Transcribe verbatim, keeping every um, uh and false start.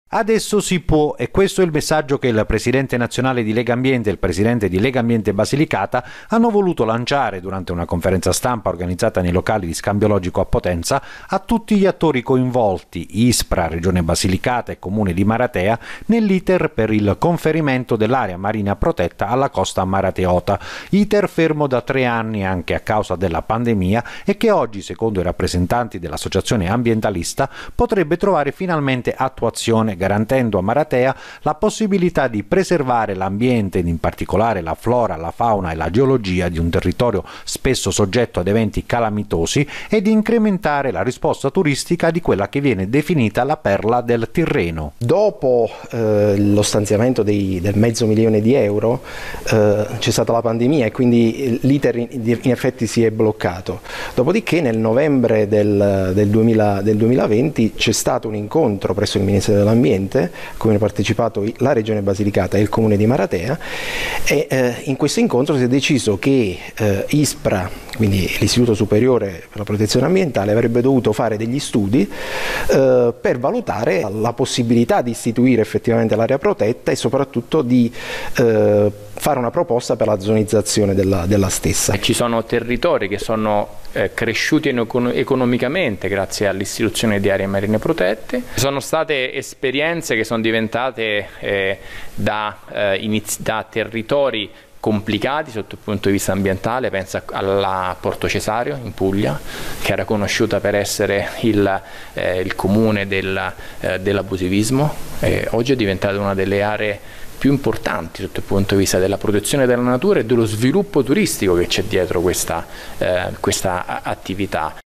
Adesso si può, e questo è il messaggio che il presidente nazionale di Lega Ambiente e il presidente di Lega Ambiente Basilicata hanno voluto lanciare durante una conferenza stampa organizzata nei locali di Scambio Logico a Potenza a tutti gli attori coinvolti, ISPRA, Regione Basilicata e Comune di Maratea, nell'iter per il conferimento dell'area marina protetta alla costa marateota, iter fermo da tre anni anche a causa della pandemia e che oggi, secondo i rappresentanti dell'associazione ambientalista, potrebbe trovare finalmente attuazione, garantendo a Maratea la possibilità di preservare l'ambiente ed in particolare la flora, la fauna e la geologia di un territorio spesso soggetto ad eventi calamitosi e di incrementare la risposta turistica di quella che viene definita la perla del Tirreno. Dopo eh, lo stanziamento dei, del mezzo milione di euro eh, c'è stata la pandemia e quindi l'iter in, in effetti si è bloccato. Dopodiché nel novembre del, del, duemila, del duemilaventi c'è stato un incontro presso il Ministero dell'Ambiente a cui hanno partecipato la Regione Basilicata e il Comune di Maratea e eh, in questo incontro si è deciso che eh, ISPRA, quindi l'Istituto Superiore per la Protezione Ambientale, avrebbe dovuto fare degli studi eh, per valutare la possibilità di istituire effettivamente l'area protetta e soprattutto di eh, fare una proposta per la zonizzazione della, della stessa. Ci sono territori che sono eh, cresciuti economicamente grazie all'istituzione di aree marine protette, sono state esperienze che sono diventate eh, da, eh, da territori complicati sotto il punto di vista ambientale. Pensa alla Porto Cesario in Puglia, che era conosciuta per essere il, eh, il comune del, eh, dell'abusivismo, e oggi è diventata una delle aree più importanti sotto il punto di vista della protezione della natura e dello sviluppo turistico che c'è dietro questa, eh, questa attività.